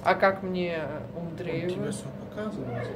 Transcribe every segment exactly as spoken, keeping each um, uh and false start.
А как мне Андреева? Он тебе все показывает.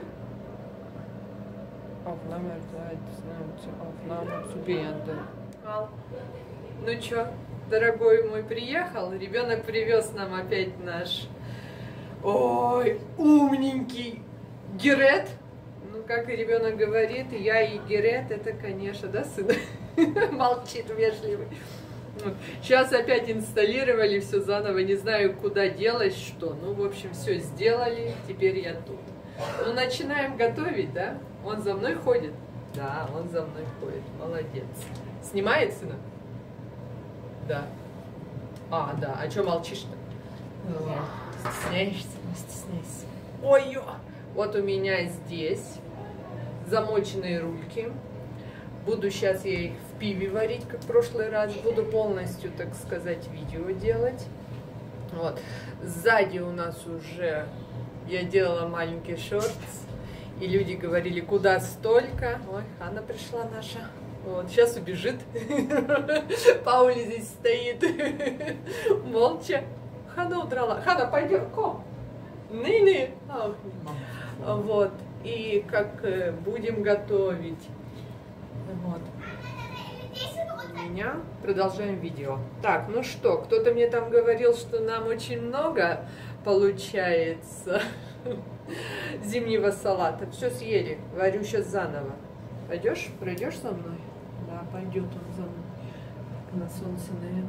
Ну чё, дорогой мой приехал, ребенок привез нам опять наш, ой, умненький Герет. Ну, как и ребенок говорит, я и Герет, это, конечно, да, сын? Молчит вежливый. Вот. Сейчас опять инсталлировали все заново, не знаю, куда делать, что. Ну, в общем, все сделали, теперь я тут. Ну, начинаем готовить, да? Он за мной ходит? Да, он за мной ходит, молодец. Снимает сына? Да. А, да, а что молчишь-то? Стесняешься? Не стесняйся. Ой-ё! Вот у меня здесь замоченные рульки. Буду сейчас я их в пиве варить, как в прошлый раз. Буду полностью, так сказать, видео делать. Вот. Сзади у нас уже я делала маленький шортс. И люди говорили, куда столько. Ой, Хана пришла наша. Вот, сейчас убежит. Паули здесь стоит. Молча. Хана удрала. Хана, пойдем, ком. Ныны. Вот. И как будем готовить. Вот. У меня продолжаем видео. Так, ну что, кто-то мне там говорил, что нам очень много получается зимнего салата. Все съели. Варю сейчас заново. Пойдешь? Пройдешь со мной? Да, пойдет он за мной. На солнце, наверное.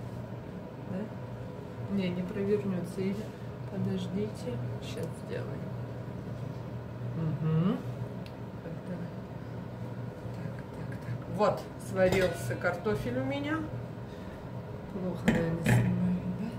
Да? Не, не провернется. Или подождите. Сейчас сделаем. Угу. Так, так, так. Вот, сварился картофель у меня. Плохо, наверное, снимаю,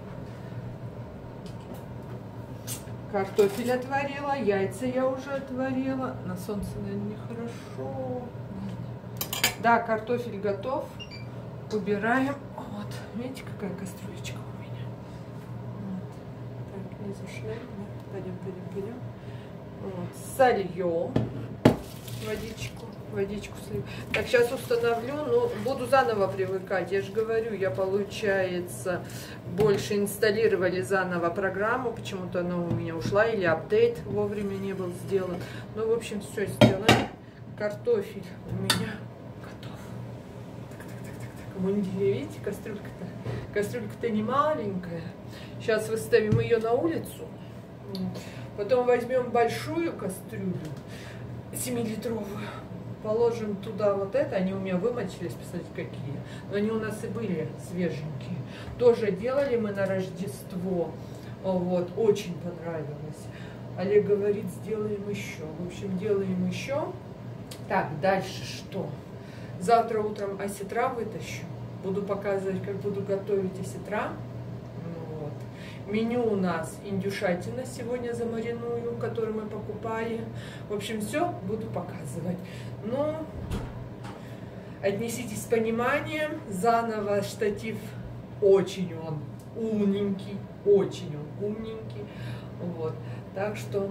да? Картофель отварила, яйца я уже отварила. На солнце, наверное, нехорошо. Да, картофель готов. Убираем. Вот, видите, какая кастрюлечка у меня. Вот. Так, не зашли. Пойдем, пойдем, пойдем. Вот. Сольем водичку. Водичку слив. Так, сейчас установлю, ну, буду заново привыкать. Я же говорю, я, получается, больше инсталлировали заново программу, почему-то она у меня ушла, или апдейт вовремя не был сделан. Ну, в общем, все сделано. Картофель у меня готов. Так, так, так, так, так. Мундире, видите, кастрюлька-то? Кастрюлька-то не маленькая. Сейчас выставим ее на улицу. Потом возьмем большую кастрюлю, семилитровую. Положим туда вот это, они у меня вымочились, посмотрите какие. Но они у нас и были свеженькие. Тоже делали мы на Рождество. Вот, очень понравилось. Олег говорит, сделаем еще. В общем, делаем еще. Так, дальше что? Завтра утром осетра вытащу. Буду показывать, как буду готовить осетра. Вот. Меню у нас индюшатина сегодня замариную, которую мы покупали. В общем, все буду показывать. Ну, отнеситесь с пониманием. Заново штатив очень он умненький, очень он умненький. Вот. Так что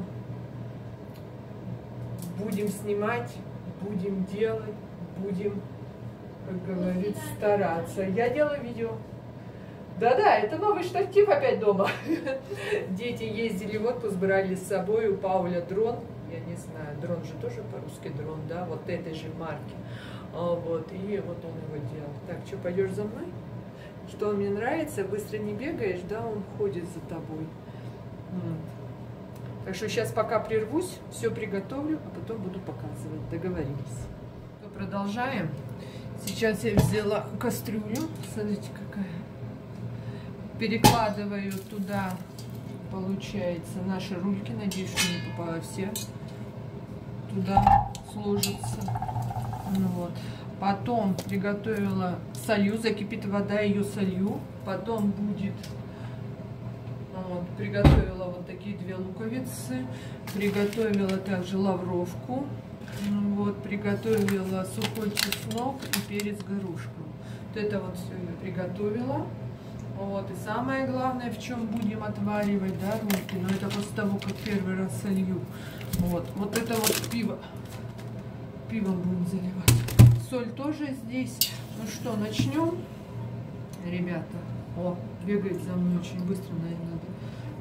будем снимать, будем делать, будем, как говорится, стараться. Я делаю видео. Да-да, это новый штатив опять дома. Дети ездили в отпуск, брали с собой у Пауля дрон. Я не знаю, дрон же тоже по-русски дрон, да, вот этой же марки. Вот, и вот он его делал. Так, что, пойдешь за мной? Что мне нравится, быстро не бегаешь, да, он ходит за тобой. Вот. Так что сейчас пока прервусь, все приготовлю, а потом буду показывать. Договорились. Продолжаем. Сейчас я взяла кастрюлю. Смотрите, какая. Перекладываю туда, получается, наши рульки. Надеюсь, что не попало все. Туда сложится. Ну, вот. Потом приготовила, солью, закипит вода, ее солью. Потом будет, вот, приготовила вот такие две луковицы. Приготовила также лавровку. Вот, приготовила сухой чеснок и перец горошком. Вот это вот все я приготовила. Вот, и самое главное, в чем будем отваривать, да, рульки, но это после того, как первый раз солью. Вот, вот это вот пиво. Пивом будем заливать. Соль тоже здесь. Ну что, начнем, ребята. О, бегает за мной очень быстро, наверное, надо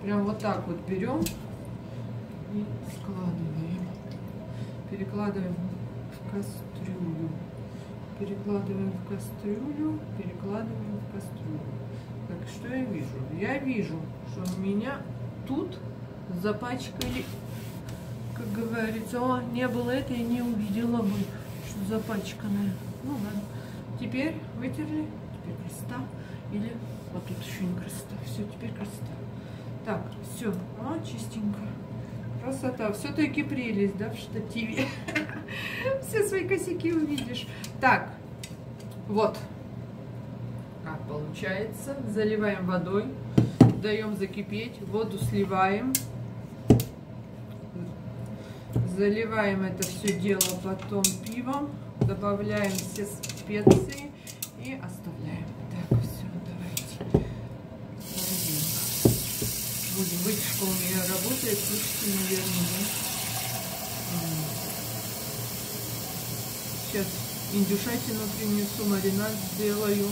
Прям вот так вот берем и складываем. Перекладываем в кастрюлю. Перекладываем в кастрюлю. Перекладываем в кастрюлю. Так, что я вижу? Я вижу, что у меня тут запачкали, как говорится, о, не было это, и не увидела бы, что запачканное. Ну ладно. Теперь вытерли. Теперь красота. Или вот тут еще не красота. Все, теперь красота. Так, все. О, чистенько. Красота. Все-таки прелесть, да, в штативе. Все свои косяки увидишь. Так, вот. Как получается. Заливаем водой. Даем закипеть. Воду сливаем. Заливаем это все дело потом пивом. Добавляем все специи и оставляем. Так, все, давайте. Будем. Вытяжка у меня работает. Слышите, наверное, да? Сейчас индюшатину принесу, маринад сделаю.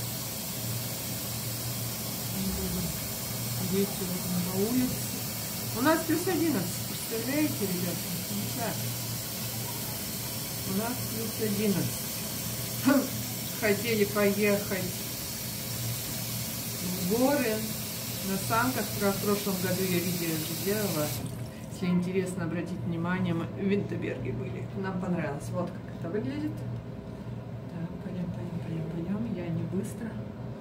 Дети вот на улице. У нас плюс одиннадцать. Представляете, ребята? Да. У нас плюс одиннадцать. Хотели поехать в горы на санках. В прошлом году я видео сделала. Если интересно, обратите внимание, мы в Винтерберге были. Нам понравилось. Вот как это выглядит. Так, пойдем, пойдем, пойдем, пойдем. Я не быстро.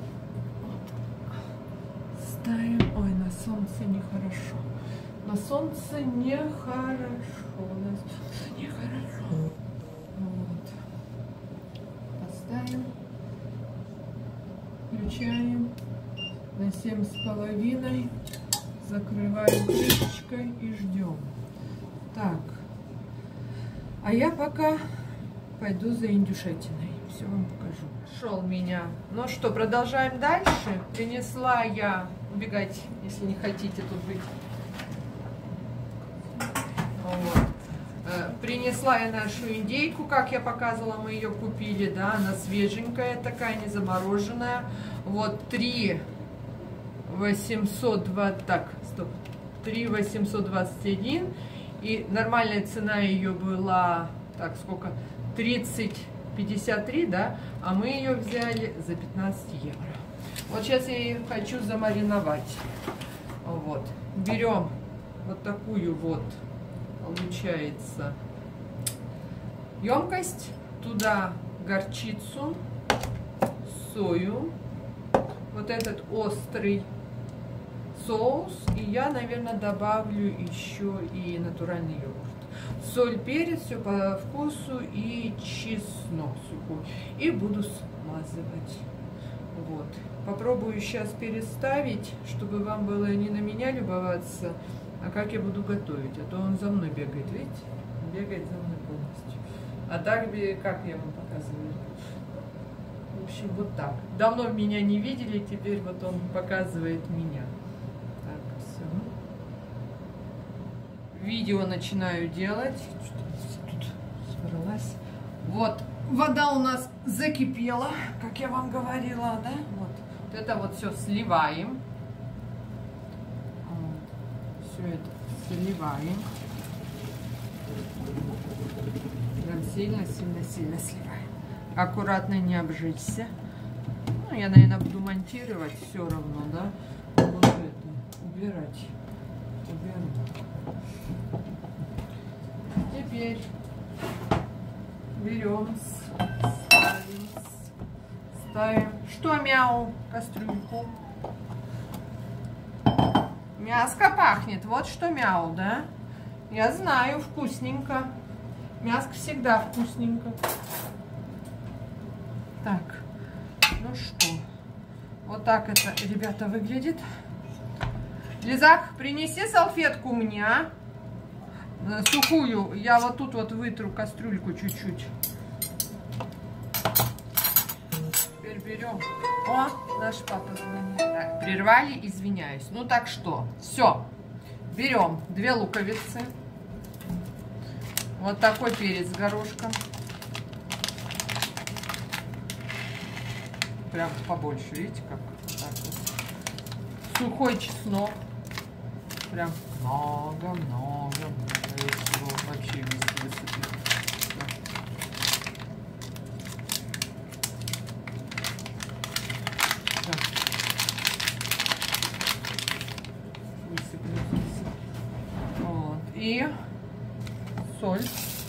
Ставим. Ой, на солнце нехорошо. На солнце нехорошо. На солнце нехорошо. Вот. Поставим. Включаем на семь с половиной. Закрываем крышечкой и ждем. Так. А я пока пойду за индюшатиной. Все вам покажу. Шел меня. Ну что, продолжаем дальше. Принесла я... Убегать, если не хотите тут быть. Вот. Принесла я нашу индейку, как я показывала, мы ее купили, да, она свеженькая такая, не замороженная. Вот три восемьсот двадцать, так, стоп, три восемьсот двадцать один, и нормальная цена ее была, так, сколько, тридцать пятьдесят три, да, а мы ее взяли за пятнадцать евро. Вот сейчас я ее хочу замариновать. Вот, берем вот такую вот, получается, емкость, туда горчицу, сою, вот этот острый соус, и я, наверное, добавлю еще и натуральный йогурт. Соль, перец, все по вкусу, и чеснок сухой. И буду смазывать. Вот. Попробую сейчас переставить, чтобы вам было не на меня любоваться, а как я буду готовить. А то он за мной бегает, видите? Бегает за мной полностью. А так, как я вам показываю? В общем, вот так. Давно меня не видели, теперь вот он показывает меня. Так, все. Видео начинаю делать. Что-то тут собралась. Вот, вода у нас закипела, как я вам говорила, да? Вот, вот это вот все сливаем. Все это сливаем. Прям сильно-сильно-сильно сливаем. Аккуратно, не обжечься. Ну, я, наверное, буду монтировать все равно, да? Буду это убирать. Уберу. Теперь берем, ставим, ставим. Что, мяу? Кастрюльку. Мяско пахнет. Вот что мяу, да? Я знаю, вкусненько. Мяско всегда вкусненько. Так, ну что, вот так это, ребята, выглядит. Лизак, принеси салфетку мне, а? Сухую. Я вот тут вот вытру кастрюльку чуть-чуть. Теперь берем. О, наш папа звонит. Так, прервали, извиняюсь. Ну так что, все. Берем две луковицы. Вот такой перец горошком. Прям побольше, видите, как вот так вот. Сухой чеснок. Прям много-много-много всего. Вообще вместе высыпет. Высыплю здесь. Вот. И соль.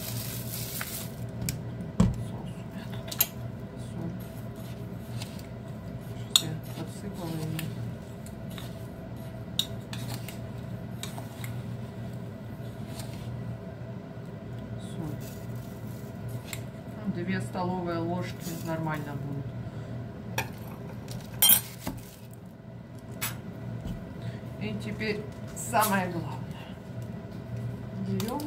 Соус у меня тут. Соль. Что я подсыпала ее. Две столовые ложки нормально будет. И теперь самое главное. Берем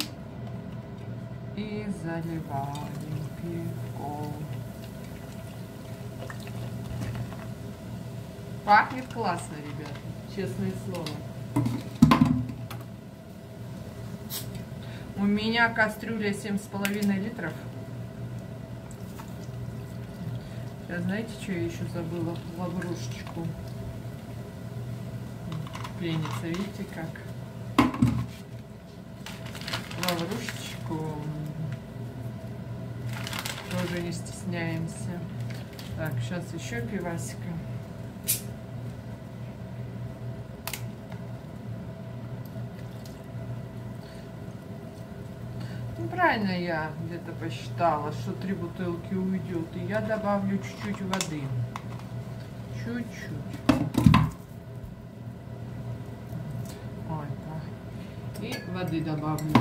и заливаем пивком. Пахнет классно, ребята, честное слово. У меня кастрюля семь с половиной литров. Знаете, что я еще забыла? Лаврушечку. Пенится, видите как? Лаврушечку. Тоже не стесняемся. Так, сейчас еще пивасика. Правильно я где-то посчитала, что три бутылки уйдет, и я добавлю чуть-чуть воды, чуть-чуть. Ой, да. И воды добавлю.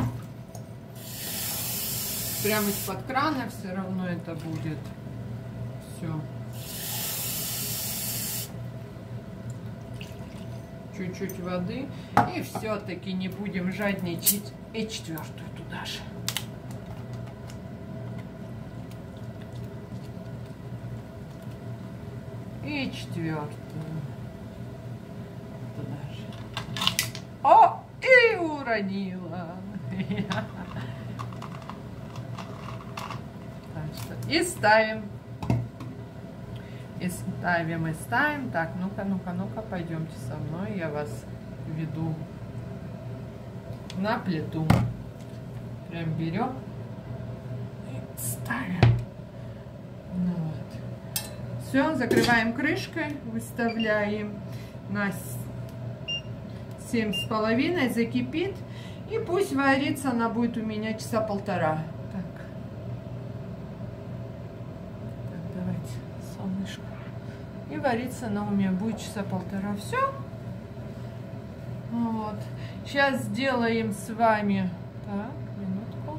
Прямо из-под крана все равно это будет. Все. Чуть-чуть воды, и все-таки не будем жадничать, и четвертую туда же. И четвертую. Туда же. О, и уронила. И ставим. И ставим, и ставим. Так, ну-ка, ну-ка, ну-ка, пойдемте со мной. Я вас веду на плиту. Прям берем и ставим. Ну вот. Все, закрываем крышкой, выставляем на семь с половиной, закипит. И пусть варится, она будет у меня часа полтора. Так, так давайте, солнышко. И вариться она у меня будет часа полтора. Все. Вот. Сейчас сделаем с вами. Так, минутку.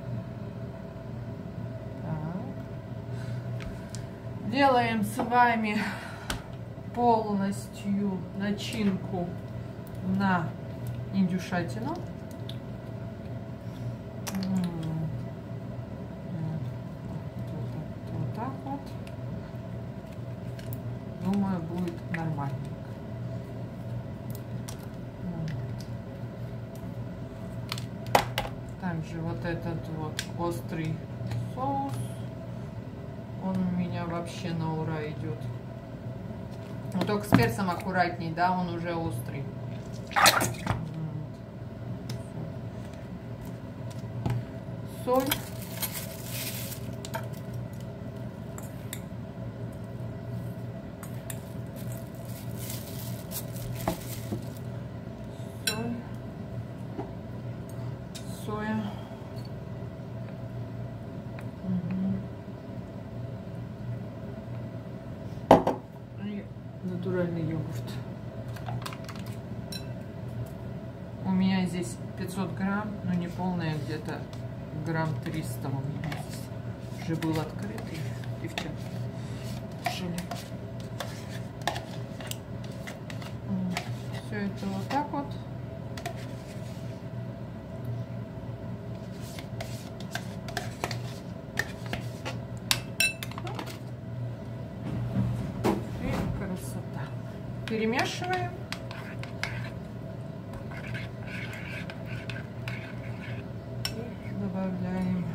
Так. Делаем с вами полностью начинку на индюшатину. Вот так вот. Думаю, будет нормально. Также вот этот вот острый соус, он у меня вообще на ура идет. Но только с перцем аккуратней, да, он уже острый. Соль. Соль. Соя. Угу. И натуральный йогурт. У меня здесь пятьсот грамм, но не полная, где-то грамм триста у меня здесь. Уже был открытый, девчонки. Жили. Все это вот так вот. И красота. Перемешиваем. Добавляем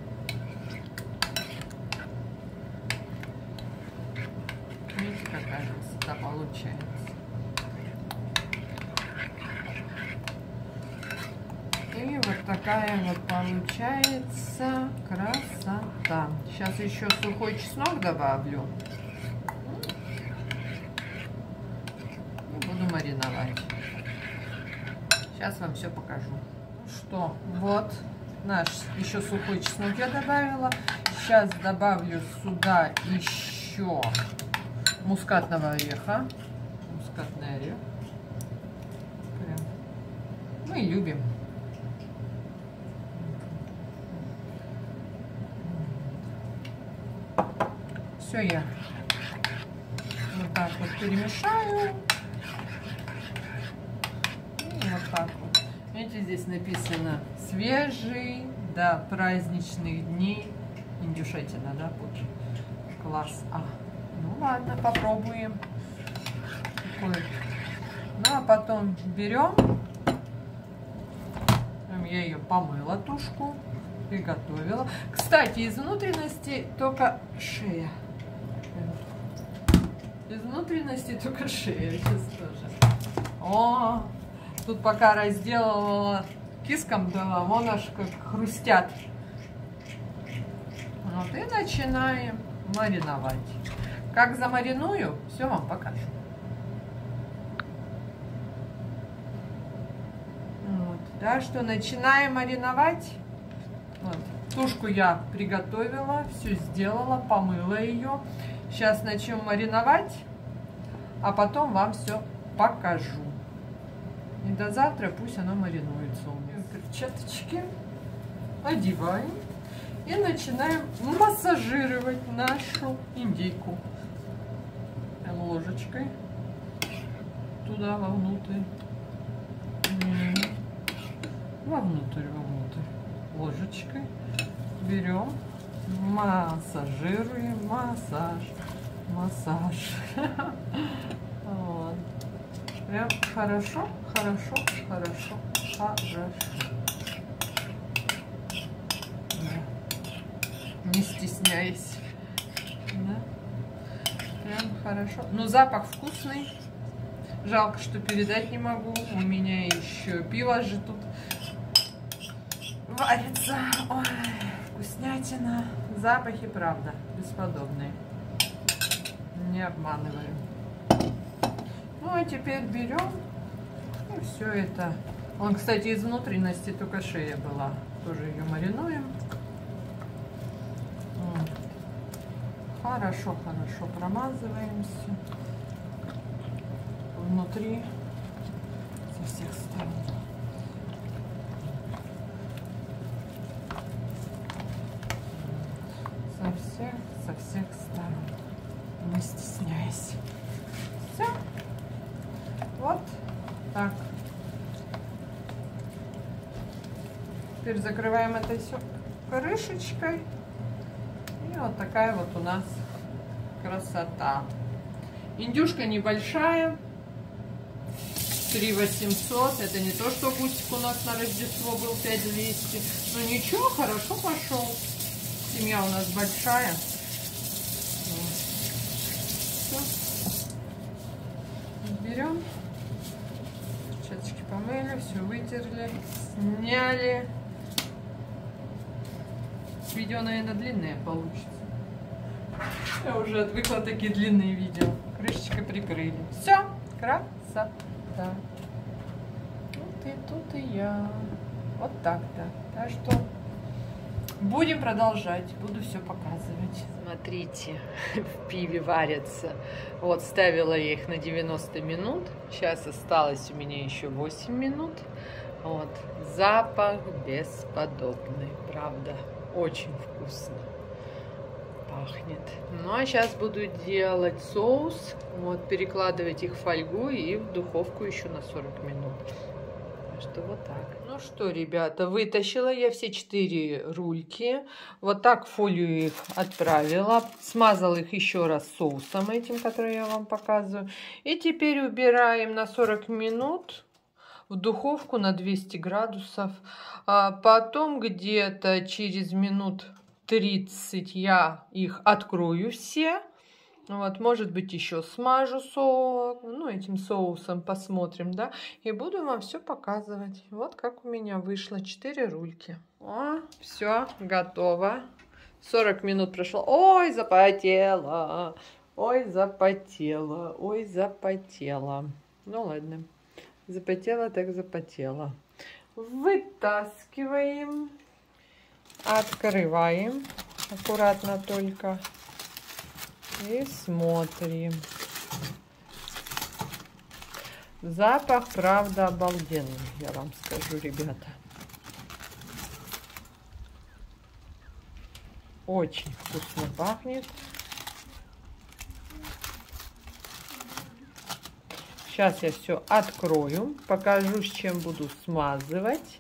видите, какая красота получается. такая вот получается красота. Сейчас еще сухой чеснок добавлю. И буду мариновать. Сейчас вам все покажу. Ну что, вот наш еще сухой чеснок я добавила. Сейчас добавлю сюда еще мускатного ореха. Мускатный орех. Прям. Мы любим. Все я вот так вот перемешаю. И вот так вот. Видите, здесь написано свежий до праздничных дней. Индюшатина, да, будет? Класс. А, ну ладно, попробуем. Такой. Ну а потом берем. Я ее помыла, тушку, приготовила. Кстати, из внутренности только шея. Из внутренности только шея. Сейчас тоже. О, тут пока разделывала, кискам дала, вон аж как хрустят. Вот и начинаем мариновать. Как замариную, все вам покажу. Вот, да, что начинаем мариновать. Вот. Тушку я приготовила, все сделала, помыла ее. Сейчас начнем мариновать, а потом вам все покажу. И до завтра пусть оно маринуется у меня. Перчаточки одеваем. И начинаем массажировать нашу индейку. Прям ложечкой туда, вовнутрь. Вовнутрь, вовнутрь. Ложечкой берем, массажируем, массаж, массаж. Вот. Прям хорошо, хорошо, хорошо, хорошо. Не стесняясь. Да? Прям хорошо. Но запах вкусный. Жалко, что передать не могу. У меня еще пиво же тут варится. Ой, вкуснятина. Запахи, правда, бесподобные. Не обманываю. Ну, а теперь берем и все это. Он, кстати, из внутренности только шея была. Тоже ее маринуем. Хорошо, хорошо промазываемся внутри со всех сторон. Со всех, со всех сторон. Не стесняясь. Все. Вот так. Теперь закрываем это все крышечкой. И вот такая вот у нас красота. Индюшка небольшая, три восемьсот. Это не то, что гусик у нас на Рождество был пять двести. Но ничего, хорошо пошел. Семья у нас большая. Все. Берем. Перчаточки помыли, все вытерли, сняли. Видео, наверное, длинное получится. Я уже отвыкла такие длинные видео. Крышечкой прикрыли. Все, красота. Тут и тут и я. Вот так-то. Так что будем продолжать. Буду все показывать. Смотрите, в пиве варятся. Вот, ставила я их на девяносто минут. Сейчас осталось у меня еще восемь минут. Вот, запах бесподобный, правда. Очень вкусно пахнет. Ну а сейчас буду делать соус. Вот, перекладывать их в фольгу и в духовку еще на сорок минут. Так что вот так. Ну что, ребята, вытащила я все четыре рульки. Вот так в фолию их отправила. Смазала их еще раз соусом этим, который я вам показываю. И теперь убираем на сорок минут в духовку на двести градусов. А потом где-то через минут тридцать я их открою все. Вот, может быть, еще смажу соус, ну, этим соусом посмотрим, да, и буду вам все показывать. Вот как у меня вышло четыре рульки. О, все, готово. сорок минут прошло. Ой, запотела. Ой, запотела. Ой, запотела. Ну, ладно. Запотела, так запотела. Вытаскиваем. Открываем. Аккуратно только. И смотрим. Запах, правда, обалденный, я вам скажу, ребята. Очень вкусно пахнет. Сейчас я все открою, покажу, с чем буду смазывать.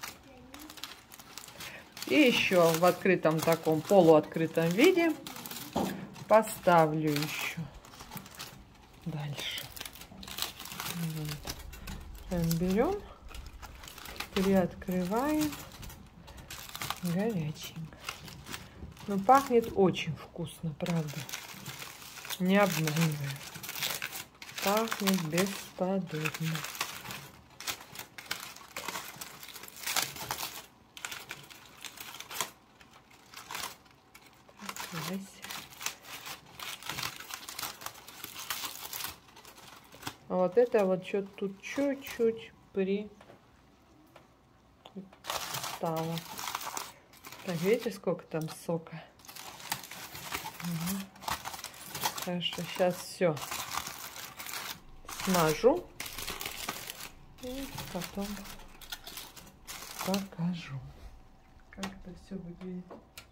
И еще в открытом таком полуоткрытом виде поставлю еще дальше. Вот. Прям берем, приоткрываем, горяченько. Но пахнет очень вкусно, правда, не обманываю. Пахнет бесподобно. Так, а вот это вот что-то тут чуть-чуть при стало. Так, видите, сколько там сока? Угу. Хорошо, сейчас все смажу и потом покажу, как это все выглядит.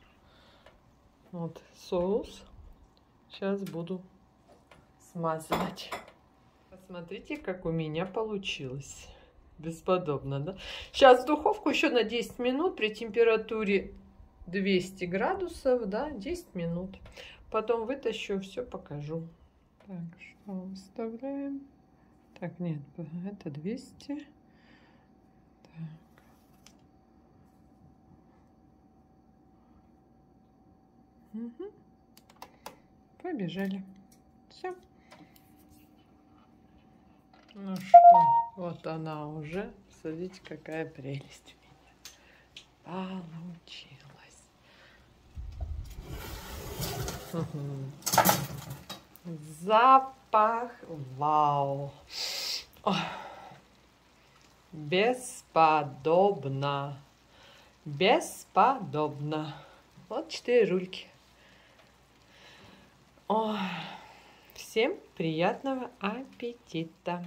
Вот соус. Сейчас буду смазывать. Посмотрите, как у меня получилось. Бесподобно, да? Сейчас в духовку еще на десять минут при температуре двести градусов, да, десять минут. Потом вытащу, все покажу. Так, что выставляем? Так, нет, это двести. Так. Угу. Побежали. Все. Ну что, вот она уже. Смотрите, какая прелесть у меня получилась. Запах. Вау. Ох. Бесподобно. Бесподобно. Вот четыре рульки. Ой. Всем приятного аппетита!